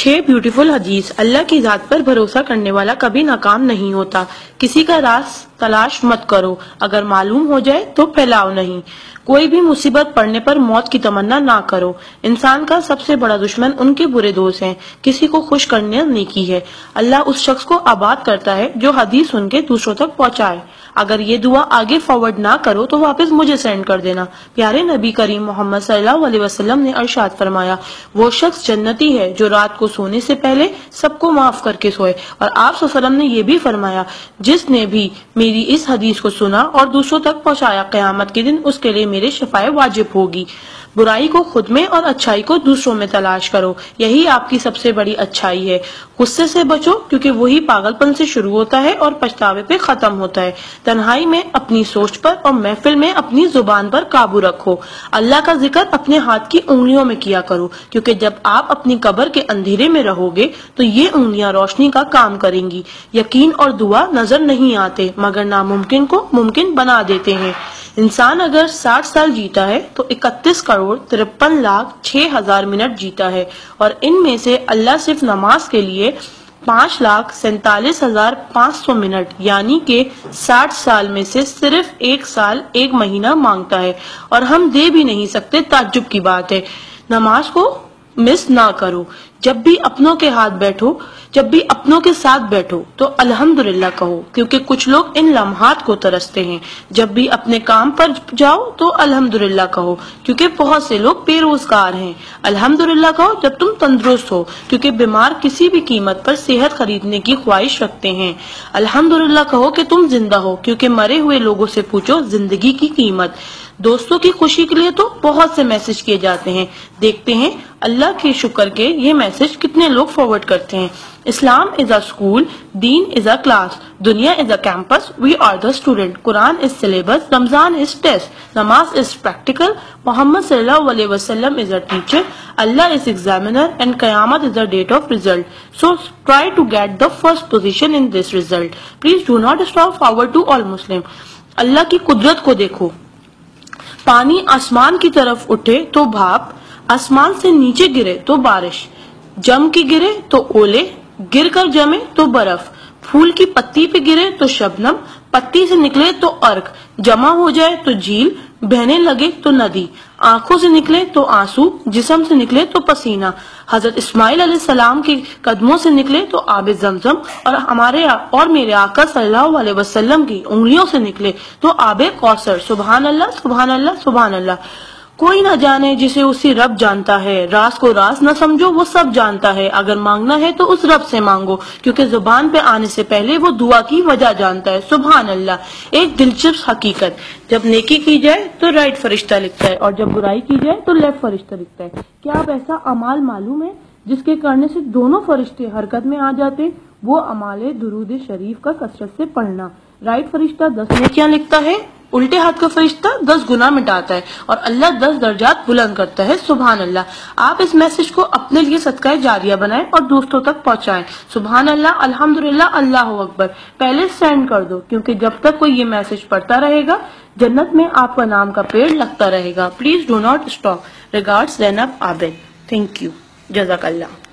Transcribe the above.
6 beautiful حدیث۔ اللہ کی ذات پر بھروسہ کرنے والا کبھی ناکام نہیں ہوتا۔ کسی کا راز تلاش مت کرو، اگر معلوم ہو جائے تو پھیلاؤ نہیں۔ کوئی بھی مصیبت پڑنے پر موت کی تمنا نہ کرو۔ انسان کا سب سے بڑا دشمن ان کے برے دوست ہیں۔ کسی کو خوش کرنا نیکی ہے۔ اللہ اس شخص کو آباد کرتا ہے جو حدیث سن کے دوسروں تک پہنچائے۔ اگر یہ دعا آگے فارورڈ نہ کرو تو واپس مجھے سینڈ کر دینا۔ پیارے نبی کریم محمد صلی اللہ علیہ وسلم نے ارشاد فرمایا، وہ شخص جنتی ہے جو رات کو سونے سے پہلے سب کو معاف کر کے سوئے۔ اور آپ صلی اللہ علیہ وسلم نے یہ بھی فرمایا، جس نے بھی میری اس حدیث کو سنا اور دوسروں تک پہنچایا، قیامت کے دن اس کے لیے میرے شفاعت واجب ہوگی۔ برائی کو خود میں اور اچھائی کو دوسروں میں تلاش کرو، یہی آپ کی سب سے بڑی اچھائی ہے۔ غصے سے بچو کیونکہ وہی پاگل پن سے شروع ہوتا ہے اور پچھتاوے پہ ختم ہوتا ہے۔ تنہائی میں اپنی سوچ پر اور محفل میں اپنی زبان پر قابو رکھو۔ اللہ کا ذکر اپنے ہاتھ کی انگلیوں میں کیا کرو، کیونکہ جب آپ اپنی قبر کے اندھیرے میں رہو گے تو یہ انگلیاں روشنی کا کام کریں گی۔ یقین اور دعا نظر نہیں آتے مگر ناممکن کو ممکن بنا دیتے ہیں۔ انسان اگر 60 سال جیتا ہے تو 31,53,06,000 منٹ جیتا ہے، اور ان میں سے اللہ صرف نماز کے لیے 5,47,500 منٹ یعنی کہ 60 سال میں سے صرف 1 سال 1 مہینہ مانگتا ہے، اور ہم دے بھی نہیں سکتے۔ تعجب کی بات ہے۔ نماز کو مس نہ کرو۔ جب بھی اپنوں کے ساتھ بیٹھو تو الحمدللہ کہو، کیونکہ کچھ لوگ ان لمحات کو ترستے ہیں۔ جب بھی اپنے کام پر جاؤ تو الحمدللہ کہو، کیونکہ بہت سے لوگ بے روزگار ہیں۔ الحمدللہ کہو جب تم تندرست ہو، کیونکہ بیمار کسی بھی قیمت پر صحت خریدنے کی خواہش رکھتے ہیں۔ الحمدللہ کہو کہ تم زندہ ہو، کیونکہ مرے ہوئے لوگوں سے پوچھو زندگی کی قیمت۔ دوستوں کی خوشی کے لیے تو بہت سے میسج کیے جاتے ہیں، دیکھتے ہیں اللہ کے شکر کے یہ میسج کتنے لوگ فارورڈ کرتے ہیں۔ اسلام از a school, then is a class, دنیا is a campus, we are the student, Quran is syllabus, Ramzan is test, namaz is practical, Muhammad صلی اللہ علیہ وسلم is a teacher, Allah is examiner and qayamat is a date of result. So try to get the first position in this result. Please do not stop forward to all Muslim. Allah کی قدرت کو دیکھو. پانی آسمان کی طرف اٹھے تو بھاپ، آسمان سے نیچے گرے تو بارش، جم کے گرے تو اولے، گر کر جمے تو برف، پھول کی پتی پہ گرے تو شبنم، پتی سے نکلے تو ارک، جمع ہو جائے تو جھیل، بہنے لگے تو ندی، آنکھوں سے نکلے تو آنسو، جسم سے نکلے تو پسینہ، حضرت اسماعیل علیہ السلام کے قدموں سے نکلے تو آب زمزم، اور میرے آقا صلی اللہ علیہ وسلم کی انگلیوں سے نکلے تو آب کوثر۔ سبحان اللہ، سبحان اللہ، سبحان اللہ۔ کوئی نہ جانے جسے اسی رب جانتا ہے، راز کو راز نہ سمجھو، وہ سب جانتا ہے۔ اگر مانگنا ہے تو اس رب سے مانگو، کیونکہ زبان پہ آنے سے پہلے وہ دعا کی وجہ جانتا ہے۔ سبحان اللہ۔ ایک دلچسپ حقیقت، جب نیکی کی جائے تو رائٹ فرشتہ لکھتا ہے، اور جب برائی کی جائے تو لیفٹ فرشتہ لکھتا ہے۔ کیا آپ ایسا اعمال معلوم ہے جس کے کرنے سے دونوں فرشتے حرکت میں آ جاتے؟ وہ اعمال درود شریف کا کثرت سے پڑھنا۔ رائٹ فرشتہ 10 نیکیاں لکھتا ہے، الٹے ہاتھ کا فرشتہ 10 گناہ مٹاتا ہے، اور اللہ 10 درجات بلند کرتا ہے۔ سبحان اللہ۔ آپ اس میسج کو اپنے لیے صدقہ جاریہ بنائیں اور دوستوں تک پہنچائیں۔ سبحان اللہ، الحمدللہ، اللہ اکبر۔ پہلے سینڈ کر دو، کیونکہ جب تک کوئی یہ میسج پڑھتا رہے گا جنت میں آپ کا نام کا پیڑ لگتا رہے گا۔ Please do not stop. Regards Zainab Abid. Thank you, جزاک اللہ۔